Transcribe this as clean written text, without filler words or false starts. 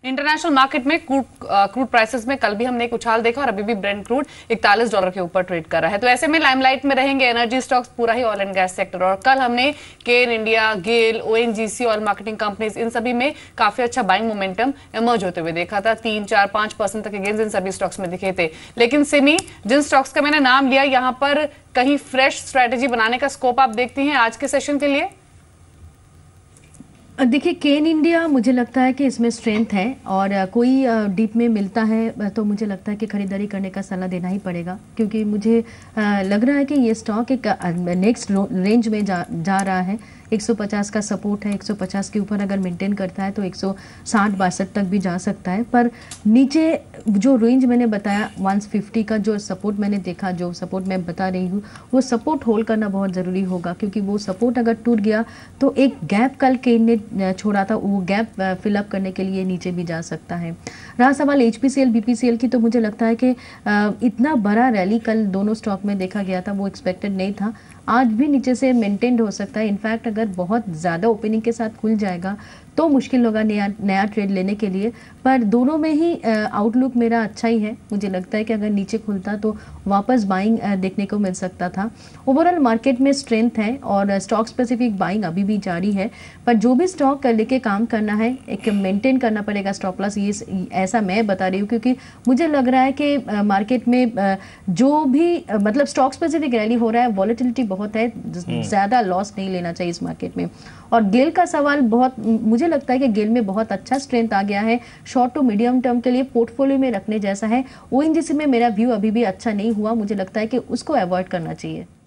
International market में crude prices में कल भी हमने एक उछाल देखा और अभी भी ब्रेंट क्रूड $41 के ऊपर ट्रेड कर रहा है। तो ऐसे में लाइमलाइट में रहेंगे एनर्जी स्टॉक्स, पूरा ही ऑयल एंड गैस सेक्टर। और कल हमने Cairn India, GAIL, ONGC, oil marketing companies, इन सभी में काफी अच्छा बाइंग मोमेंटम इमर्ज होते हुए देखा था। 3, 4, 5% तक के गेन्स इन सभी स्टॉक्स में दिखे थे। लेकिन सिमी, जिन स्टॉक्स का मैंने नाम लिया, यहाँ पर कहीं फ्रेश स्ट्रेटेजी बनाने का स्कोप आप देखती हैं आज के सेशन के लिए? देखिए, केन इंडिया मुझे लगता है कि इसमें स्ट्रेंथ है और कोई डीप में मिलता है तो मुझे लगता है कि खरीदारी करने का सलाह देना ही पड़ेगा, क्योंकि मुझे लग रहा है कि ये स्टॉक एक नेक्स्ट रेंज में जा रहा है। 150 का सपोर्ट है, 150 के ऊपर अगर मेंटेन करता है तो 160-62 तक भी जा सकता है। पर नीचे जो रेंज मैंने बताया 150 का जो सपोर्ट मैंने देखा, जो सपोर्ट मैं बता रही हूँ, वो सपोर्ट होल्ड करना बहुत ज़रूरी होगा, क्योंकि वो सपोर्ट अगर टूट गया तो एक गैप कल केन ने छोड़ा था, वो गैप फिलअप करने के लिए नीचे भी जा सकता है। रहा सवाल HPCL, BPCL की, तो मुझे लगता है कि इतना बड़ा रैली कल दोनों स्टॉक में देखा गया था, वो एक्सपेक्टेड नहीं था। आज भी नीचे से मेंटेन्ड हो सकता है। इनफैक्ट अगर बहुत ज़्यादा ओपनिंग के साथ खुल जाएगा तो मुश्किल होगा नया ट्रेड लेने के लिए। पर दोनों में ही आउटलुक मेरा अच्छा ही है। मुझे लगता है कि अगर नीचे खुलता तो वापस बाइंग देखने को मिल सकता था। ओवरऑल मार्केट में स्ट्रेंथ है और स्टॉक स्पेसिफिक बाइंग अभी भी जारी है। पर जो भी स्टॉक लेके काम करना है, एक मेंटेन करना पड़ेगा स्टॉप लॉस, ये ऐसा मैं बता रही हूँ, क्योंकि मुझे लग रहा है कि मार्केट में जो भी मतलब स्टॉक स्पेसिफिक रैली हो रहा है, वॉलेटिलिटी बहुत है, ज़्यादा लॉस नहीं लेना चाहिए इस मार्केट में। और गेल का सवाल बहुत, मुझे लगता है कि गेल में बहुत अच्छा स्ट्रेंथ आ गया है, शॉर्ट टू मीडियम टर्म के लिए पोर्टफोलियो में रखने जैसा है। ओएनजीसी में मेरा व्यू अभी भी अच्छा नहीं हुआ, मुझे लगता है कि उसको अवॉइड करना चाहिए।